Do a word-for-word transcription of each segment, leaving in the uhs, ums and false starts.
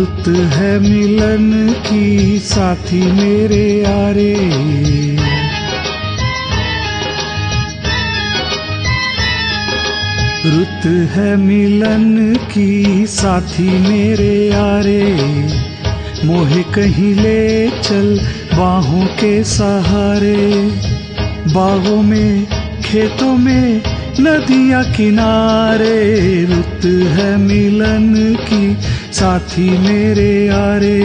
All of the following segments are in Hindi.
रुत है मिलन की साथी मेरे यारे। रुत है मिलन की साथी मेरे यारे। मोहे कहीं ले चल बाहों के सहारे। बागों में खेतों में नदियाँ किनारे। रुत है मिलन की साथी मेरे यारे।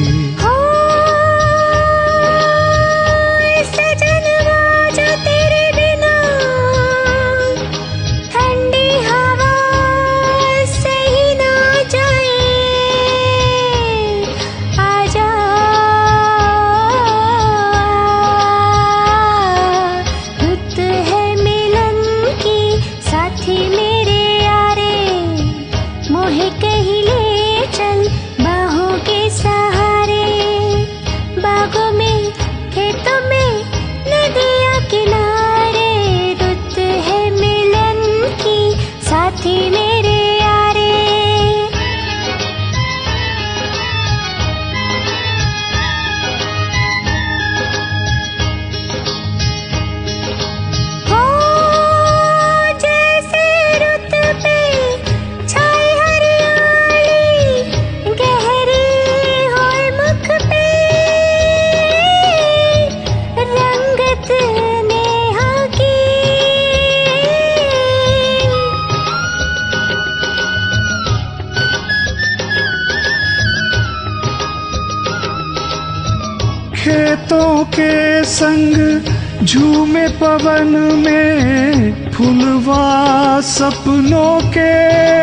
खेतों के संग झूमे पवन में फुलवा सपनों के।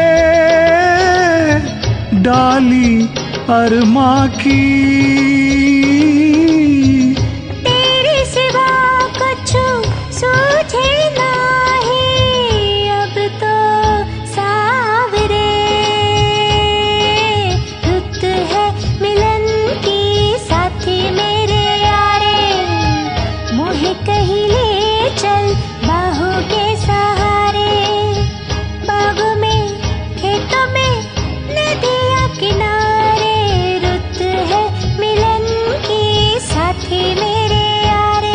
डाली अरमा की तेरे सिवा कुछ सूझे नहीं अब तो सावरे। रुत है मिलन की साथी मेरे यारे। मोहे कहीं ले चल बाहों के सहारे। बागों में खेतों में नदियाँ किनारे। रुत है मिलन की साथी मेरे यारे।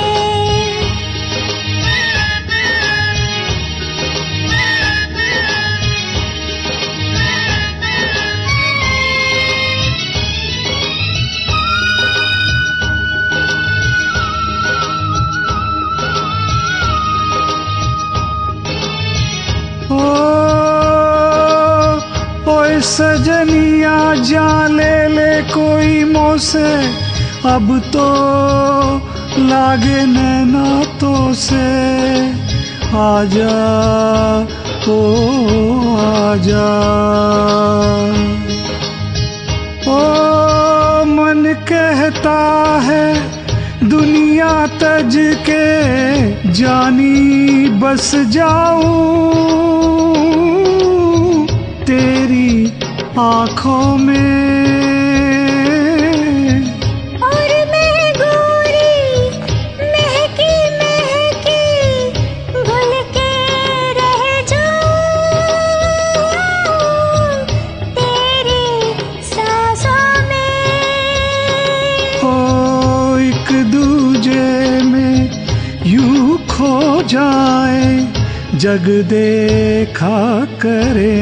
ओ ओए सजनिया जा ले ले कोई मोसे। अब तो लागे नैना तो से। आजा ओ आजा। ओ मन कहता है दुनिया तज के जानी बस जाऊं तेरी आँखों में। और मैं गोरी महकी महकी घुल के रह जाऊं तेरी सांसों में। ओ एक दूजे में यूं खो जाए जग देखा करे।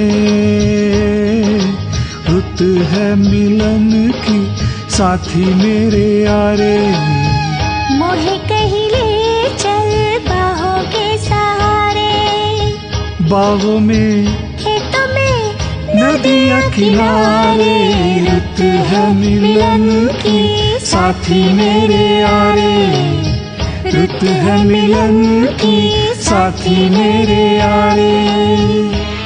रुत है मिलन की साथी मेरे यारे। मोहे कहीं ले चल बाहों के सहारे। बागों में खेतों में नदियाँ किनारे। रुत है मिलन की साथी मेरे यारे। रुत है मिलन की साथी मेरे यारे।